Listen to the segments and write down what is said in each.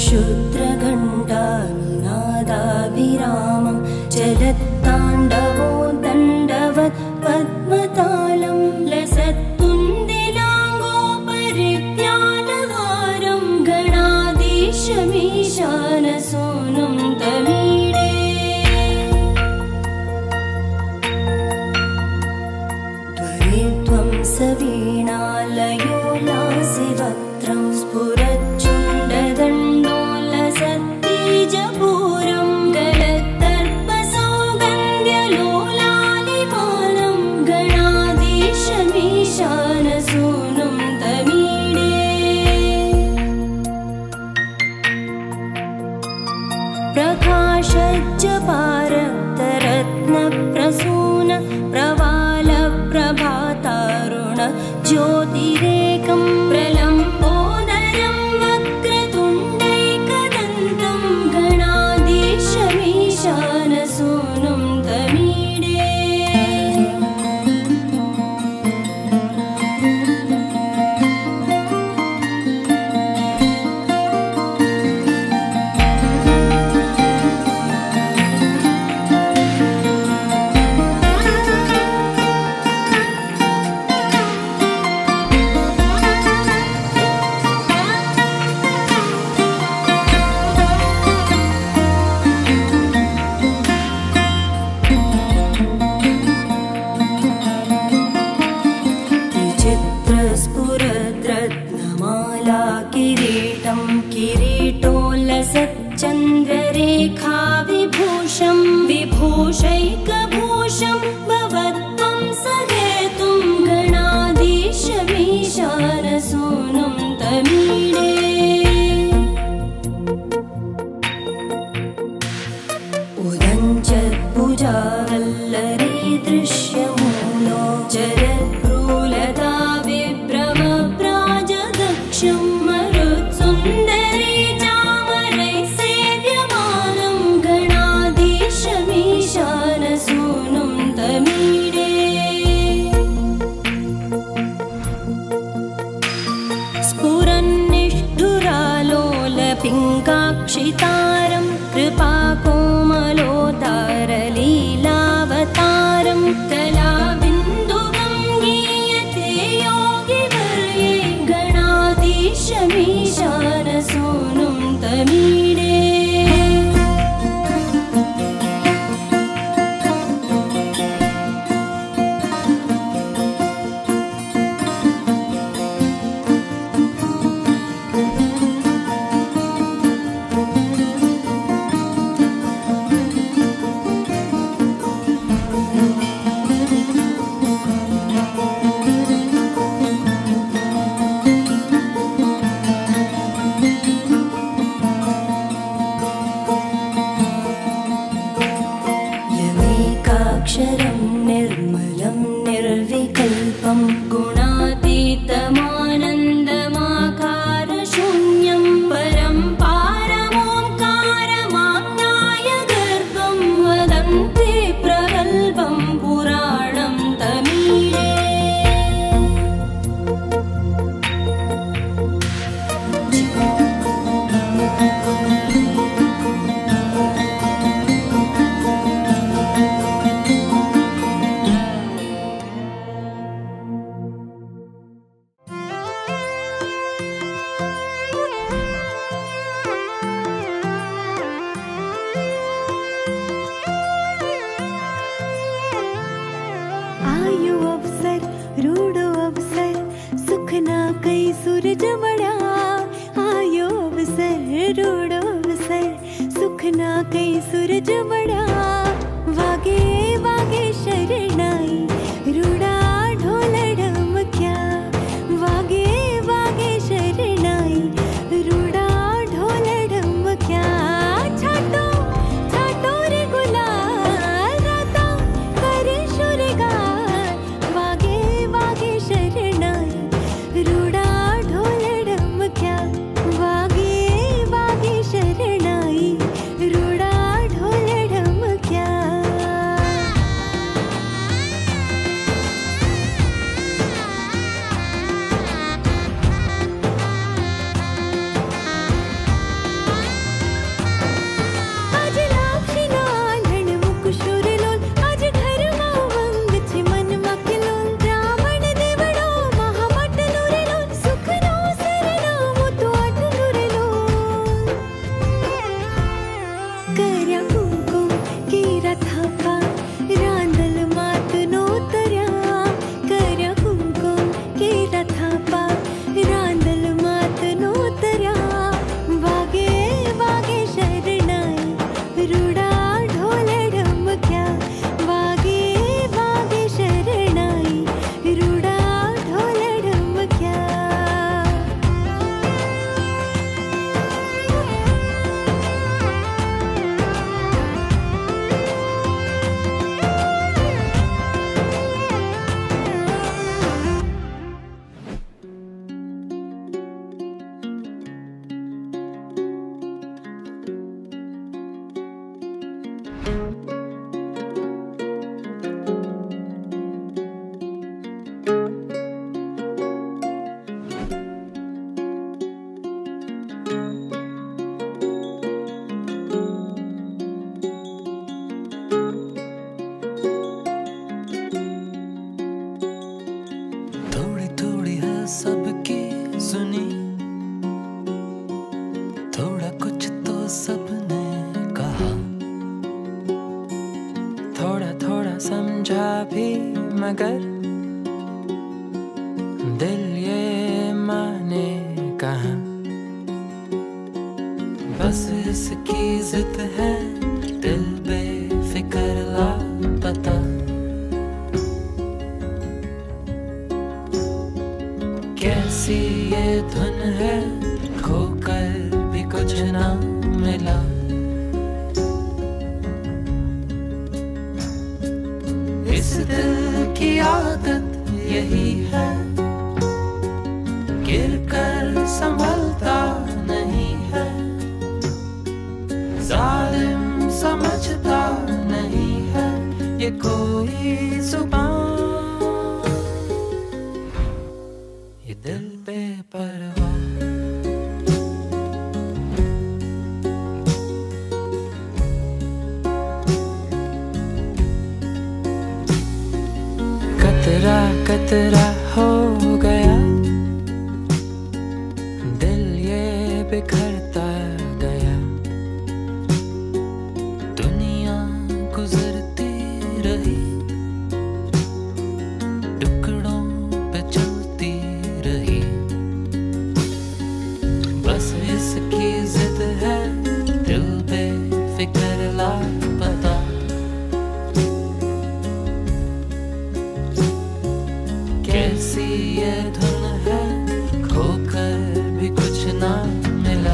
क्षुद्रघण्टानुनादाभिरामं चलत्ताण्डवो दण्डवत् पद्मतालं लसत्तुन्दिलाङ्गोपरिव्यालहारं गणाधीशमीशानसूनुं तमीडे त्वरित्वं सवीणालयो लासिवक्त्रं स्फुरच्चुण्डदण्डोलसत्तेजपूरं गलत्तर्पसौगन्ध्यलोलालिमानं गणाधीशमीशानसूनुं तमीडे प्रकाशज्जपारक्तरत्नप्रसून प्रवालप्रभातारुण ज्योतिरेकं प्रलम्बोदरं वक्रतुण्डैकदन्तं गणाधीशमीशानसूनुं तमीडे विचित्रस्फुरद्रत्नमाला किरीटं किरीटोल्लसच्चन्द्ररेखा विभूषं विभूषैकभूषं भवत्वं सहेतुं गणाधीशमीशानसूनुं तमीडे उदञ्चत्भुजावल्लरी दृश्यमूलो जरत्प्रूलता विभ्रमप्राजदक्षं मरुत्सुन्दरी चामरैः सेव्यमानं गणाधीशमीशानसूनुं तमीडे स्फुरन्निष्ठुरालोलपिङ्गाक्षितारं कृपाकोमलोदारलीलावतारं कलाबिन्दुगं गीयते योगिवर्ये गणाधीशमीशानसूनुं तमीडे यमेकाक्षरं निर्मलं निर्विकल्पं गुणातीतमानन्दमाकारशून्यं परं पारमोङ्कारमाज्ञाय गर्भं वदन्ति प्रगल्भं पुराणं तमीडे आयो अवसर रूडो अवसर सुखना कई सूरज मड़ा आयो अवसर रूडो अवसर सुखना कई सूरज मड़ा वागे वागे शरणाई रूडा ढोल ढमक्या वागे वागे शरणाई रूडा ढोल ढमक्या छाटो छाटो रे गुलाल राता करे शुरगार वागे वागे शरणाई रूडा ढोल ढमक्या वागे वागे शरणाई रूडा ढोल ढमक्या थोड़ी थोड़ी है सबकी सुनी, थोड़ा कुछ तो सबने कहा, थोड़ा थोड़ा समझा भी मगर दिल ये माने कहाँ। बस इसकी जिद है दिल बेफिक्र लापता, कैसी ये धुन है खोकर भी कुछ ना मिला। इस दिल की आदत यही है, गिर कर संभलता नहीं है, जालिम समझता नहीं है ये कोई जुबान, ये दिल बेपरवाह। कतरा कतरा हो गया दिल ये बिखरता गया, दुनिया गुजरती रही टुकड़ों पे चलती रही। बस इसकी जिद है दिल बेफिक्र लापता, कैसी ये धुन है खोकर भी कुछ ना मिला।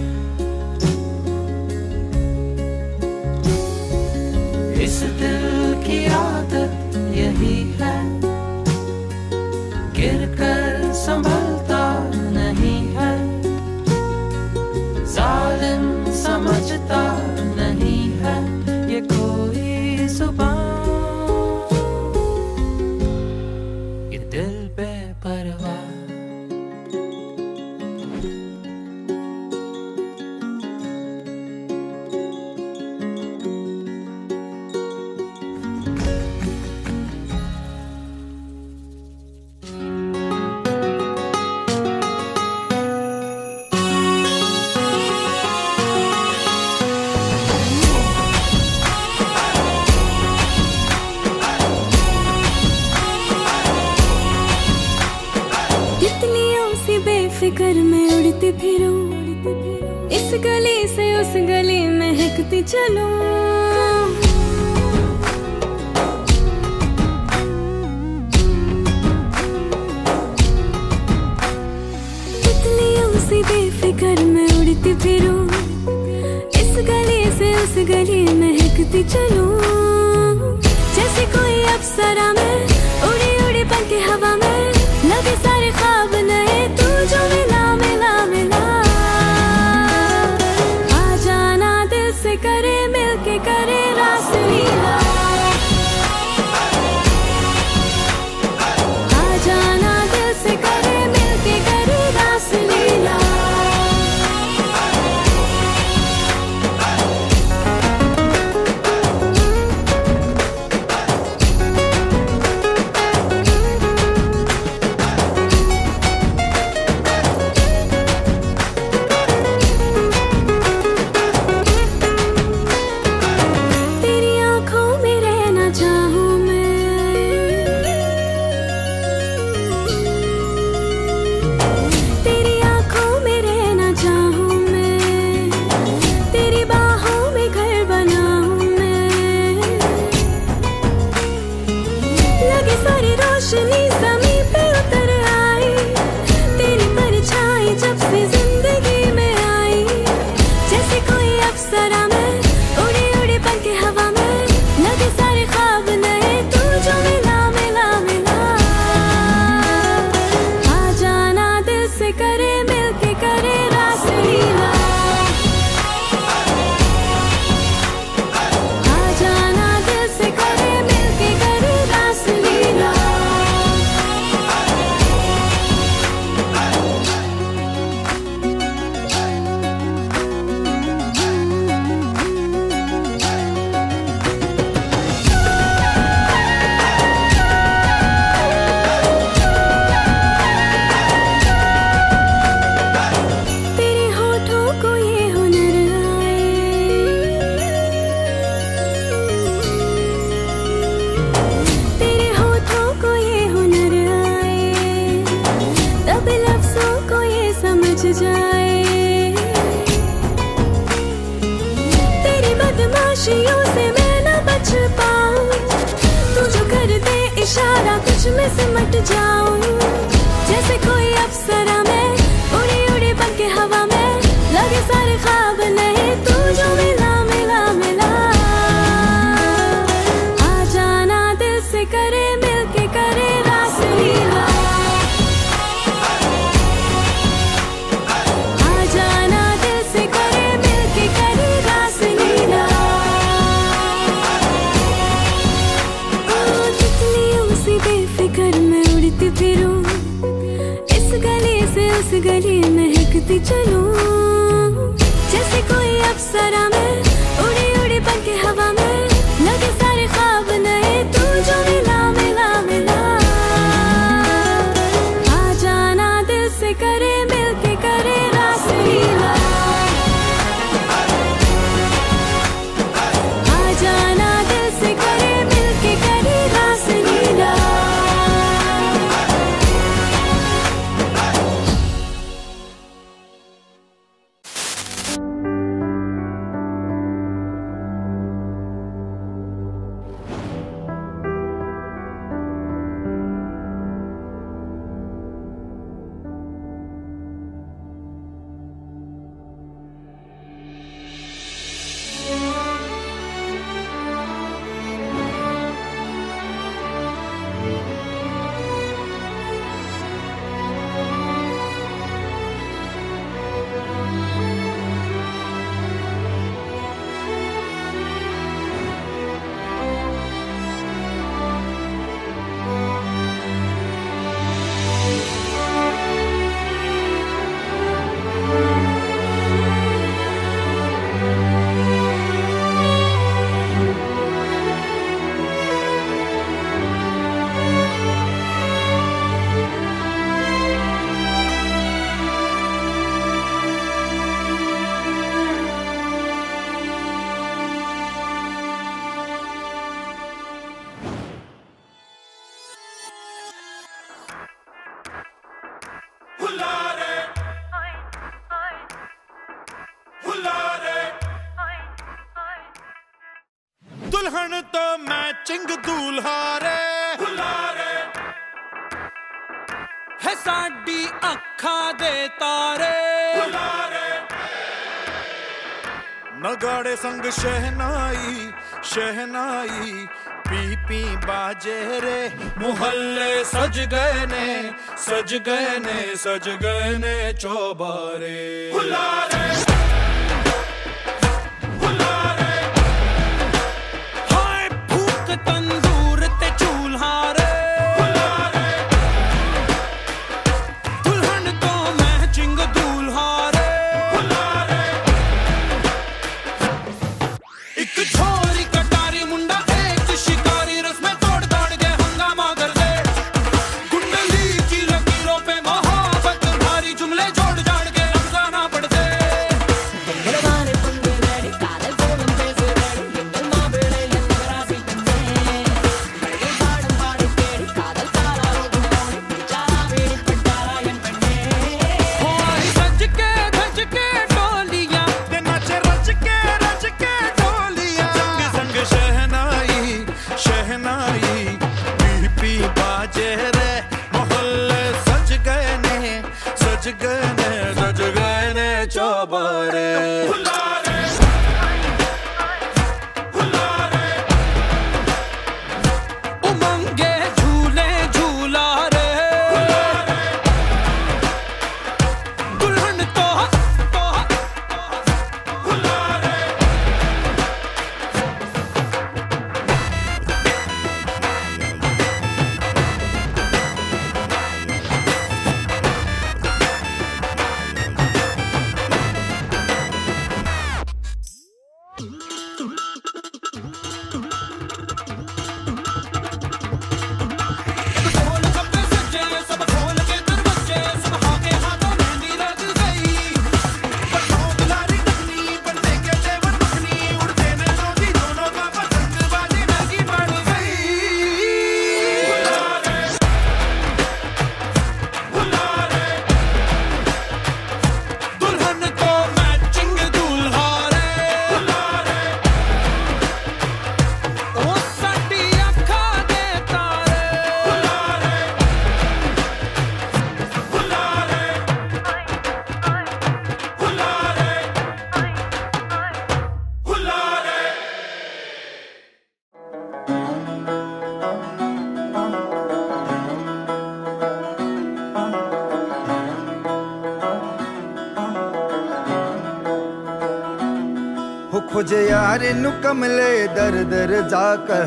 इस दिल की आदत यही है, गिर कर संभलता नहीं है, जालिम समझता नहीं है ये कोई जुबान, ये दिल बेपरवाह। फिकर में उड़ती फिरूं, इस गली से उस गली महकती चलूं। तितलियों सी बेफिकर में उड़ती फिरूं, इस गली से उस गली महकती चलूं। जैसे कोई अप्सरा में उड़ी उड़ी पंखे हवा में, लगे सारे ख्वाब नए तू जो मिला मिला मिला। आ जाना दिल से करे मिलके करे रासलीला, आ जाना दिल से करे मिलके करे रासलीला। खुशियों से मैं न बच पाऊं, तू जो कर दे इशारा कुछ में सिमट जाऊं। जैसे कोई अप्सरा मैं उड़ी उड़ी बन के हवा में, लगे सारे ख्वाब नहीं तू जो मिला मिला मिला। आ जाना दिल से करे मिलके करे रास लीला, आ जाना दिल से करे मिलके करे रास लीला। तितलियों सी बेफिक्र मैं उड़ती फिरूं, इस गली से उस गली महकती चलूं। जैसे कोई अप्सरा मैं उड़ी उड़ी बन के हवा में, लगे सारे ख्वाब नए तू जो मिला मिला मिला। आ जाना दिल से करे मिलके करे रास लीला, आ जाना दिल से करे मिलके करे रास लीला। दुल्हन तो मैचिंग दूल्हा रे, है साडी अखा दे तारे। नगाड़े संग शहनाई शहनाई पी पी बाजे रे, मोहल्ले सज गए ने सज गए ने सज गए ने चौबारे। हाय फूक तंदूर ते चूल्हा रे, दुल्हन तो मैचिंग दूल्हा रे। एक छोरी कटारी मुंडा एक शिकारी, रस्में तोड़ दाड़ के हंगामा कर दे। कुंडली की लकीरों पे मोहब्बत भारी, जुमले जोड़ जाड़ के अफसाना पढ़ दे। सज के धज के डोलियां ते नाचे रच के डोलियां। संग संग शहनाई शहनाई पी पी बाजे रे, मोहल्ले सज गए ने सज गए ने सज गए ने चौबारे। उमंगे झूले झूला रे, दुल्हन तो खोजे यार नु कमले दर दर जाकर,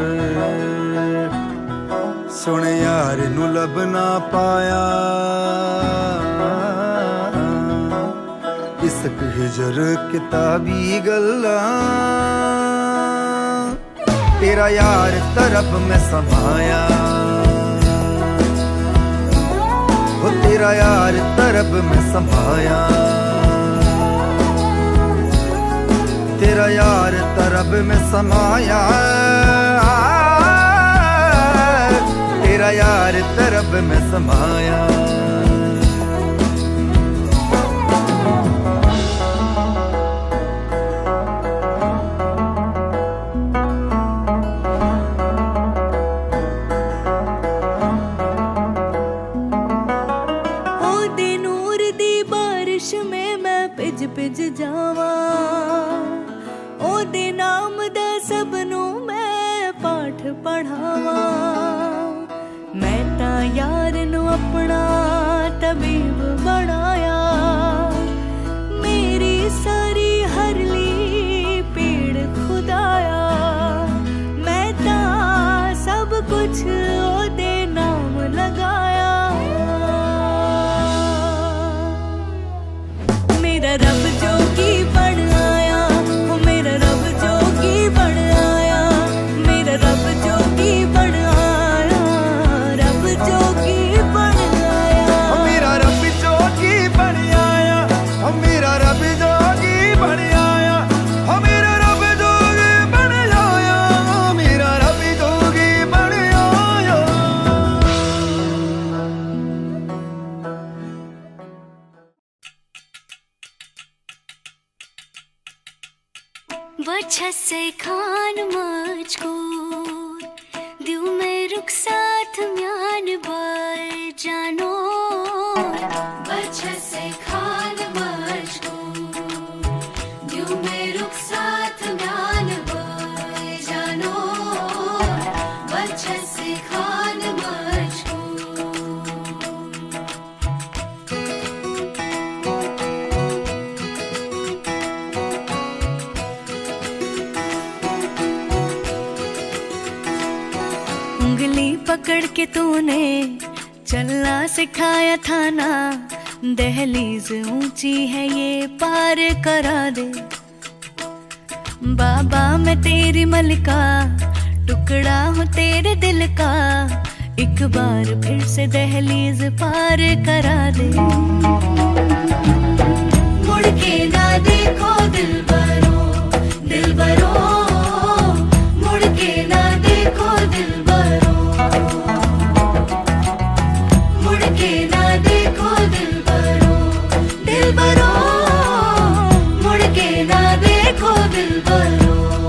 सुन यार नु लब ना पाया। इश्क हिजर किताबी गल्ला, तेरा यार तरफ में समाया। हो तेरा यार तरफ में समाया, तेरा यार तरब में समाया, तेरा यार तरब में समाया। ओ दे नूर दी बारिश में मैं पिज पिज जावा, ओदे नाम दा सबनू मैं पाठ पढ़ावा। मैं ता यार नू अपना तबीब बनाया, मेरी सारी हरली पीड़ खुदाया। मैं ता सब कुछ ओदे नाम लगाया। मेरा रब जोगी बन आया, मेरा रब जोगी बन आया, मेरा रब जोगी बन आया, रब जोगी बन आया। मेरा रब जोगी बन आया, मेरा रब जोगी बन आया, मेरा रब जोगी बन आया, मेरा रब जोगी बन आया। बच्चा से खान मुझको दिल में रुख साथ म्यान बार जानो। बच्चा से खान मुझको दिल में रुख साथ म्यान बार जानो। बच्चा से खान मुझको उंगली पकड़ के तूने चलना सिखाया था ना। दहलीज ऊंची है ये पार करा दे। बाबा मैं तेरी मलिका, टुकड़ा हूँ तेरे दिल का। एक बार फिर से दहलीज पार करा दे। मुड़ के ना देखो दिलबरो, दिलबरो मुड़ के ना देखो दिलबरो, मुड़ के ना देखो दिलबरो, दिलबरो मुड़ के ना देखो दिलबरो।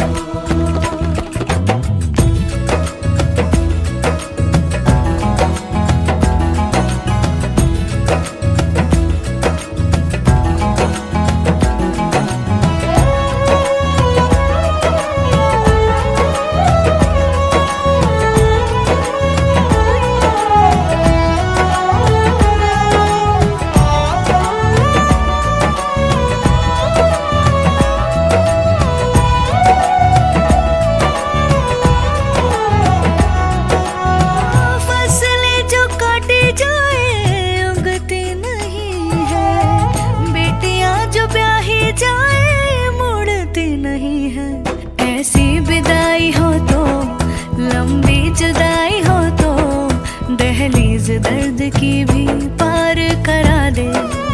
दर्द की भी पार करा दे।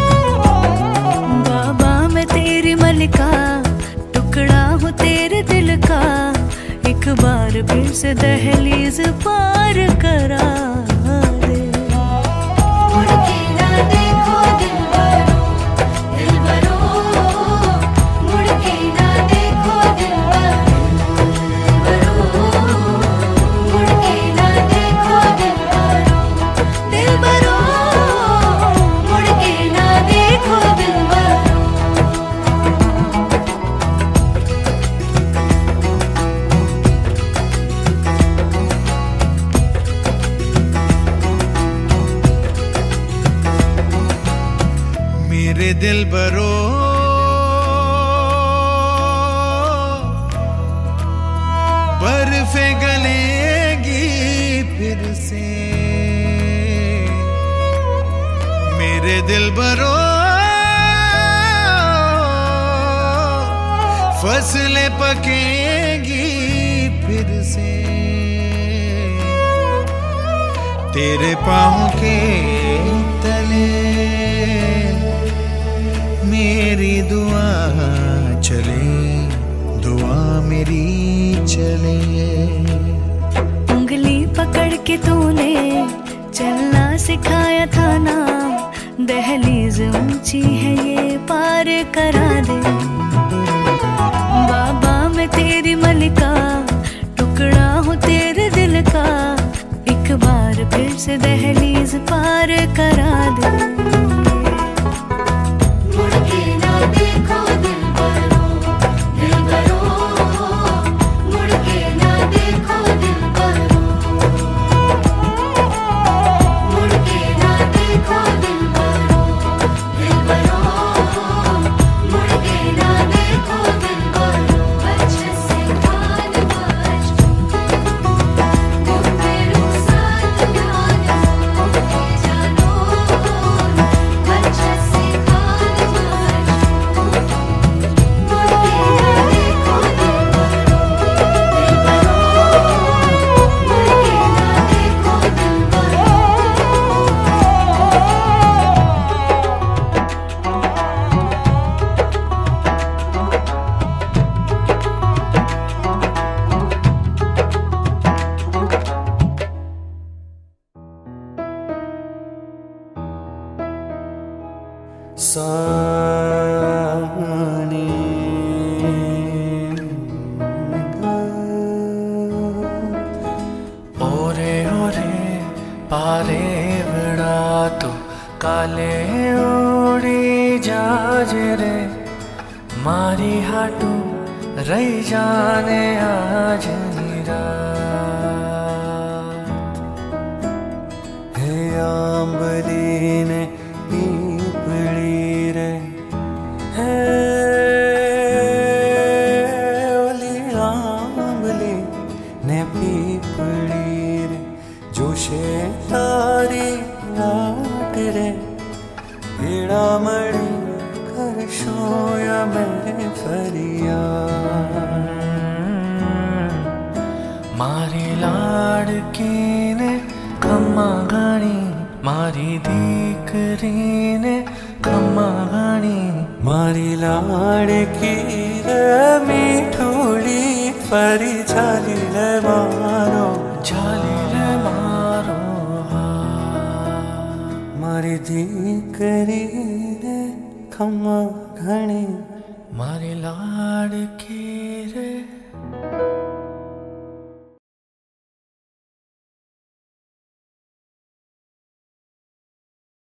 बाबा मैं तेरी मलिका, टुकड़ा हूँ तेरे दिल का। एक बार फिर से दहलीज पार करा दे। मुड़ के ना देखो दिलबरो, दिलबरो मुड़ के ना देखो दिलबरो, मुड़ के ना देखो दिलबरो, दिलबरो मुड़ के ना देखो दिलबरो। मेरे दिलबरो फसलें पकेंगी फिर से तेरे पाँव के तले। मेरी दुआ चले, दुआ मेरी चले। उंगली पकड़ के तूने चलना सिखाया था ना, दहलीज ऊंची है ये पार करा दे। बाबा मैं तेरी मलिका, टुकड़ा हूँ तेरे दिल का, एक बार फिर से दहलीज पार करा दे। मुड़ के ना देखो दिलबरो, दिलबरो, मुड़ के ना देखो दिलबरो, मुड़ के ना देखो दिलबरो, दिलबरो, मुड़ के ना देखो दिलबरो। अच्छे से कान बज, घुंघरू साथ ध्यान हो जानो। अच्छे से कान बज, मुड़ के ना देखो दिलबरो, दिलबरो, मुड़ के ना देखो दिलबरो। सानी ओरे ओरे पारे बड़ा तो काले ओड़ी जाजरे मारी हाटू रही जाने आज रात। हे आंबली ने पीपड़ी रे, हे ओली आंबली ने पीपड़ी रे, जोशे तारी लाट रे, पीड़ा मड़ी कर शोया मैं फरिया। मारी लाड़की ने खम्मा घणी, मारी दीकरी ने खम्मा घणी, मारी लाड़की रे मीठोड़ी फरी झाली ले मारो, झाली ले मारो मारी दीकरी रे खम्मा घणी, मारी लाड़की रे।